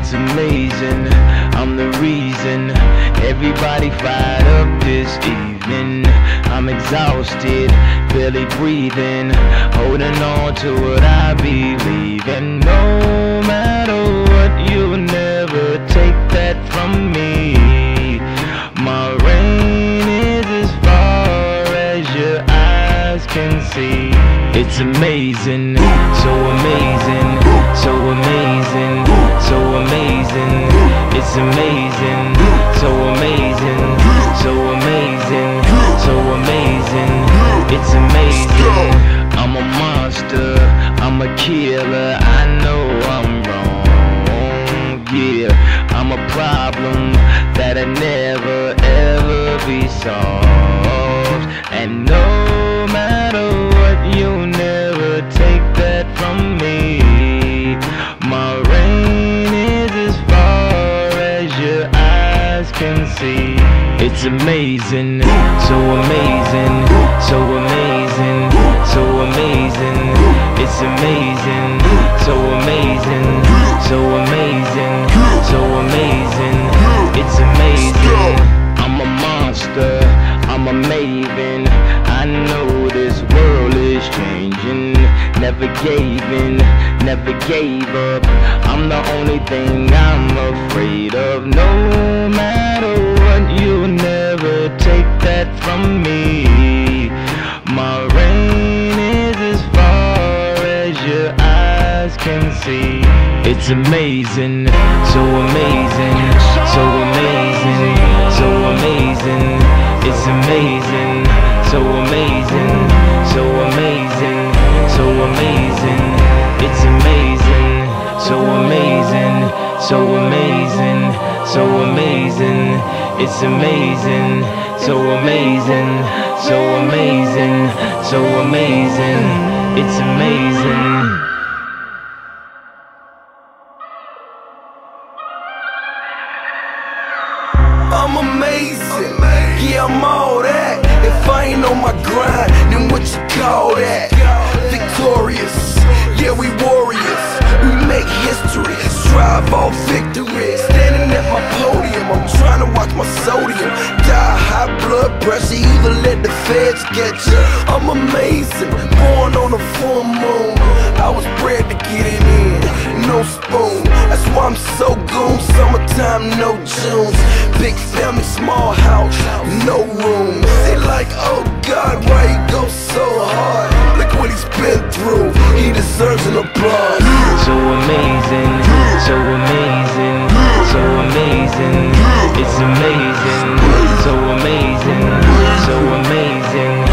It's amazing, I'm the reason everybody fired up this evening. I'm exhausted, barely breathing, holding on to what I believe in. No matter what, you'll never take that from me. My reign is as far as your eyes can see. It's amazing, so amazing, so amazing, so amazing. It's amazing, so amazing, so amazing, so amazing. It's amazing. I'm a monster, I'm a killer. I know I'm wrong, yeah. I'm a problem that'll never ever be solved. And no matter what, you'll never take that from me. My reign is as far as your eyes can see. It's amazing, so amazing, so amazing, so amazing. It's amazing, so amazing, so amazing, so amazing. It's amazing. I'm a monster, I'm a maven. I know this world is changing. Never gave in, never gave up. I'm the only thing I'm afraid of. No matter what, you'll never take that from me. My reign is as far as your eyes can see. It's amazing, so amazing, so amazing, so amazing. It's amazing, so amazing, so amazing, so amazing. It's amazing, so amazing, so amazing, so amazing. It's amazing, so amazing, so amazing, so amazing. It's amazing. I'm amazing, yeah, I'm all that. If I ain't on my grind, then what you call that? Victorious, yeah, we warriors. We make history, strive all victory. Standing at my podium, I'm trying to watch my sodium. Die high blood pressure, either let the feds get you. I'm amazing, born on a full moon. I was bred to get it in, no spoon. That's why I'm so goon. Summertime, no Junes. Big family, small house, no room. They like, oh God, why he go so hard? Look what he's been through, he deserves an applause. So amazing, so amazing, so amazing. It's amazing, so amazing, so amazing.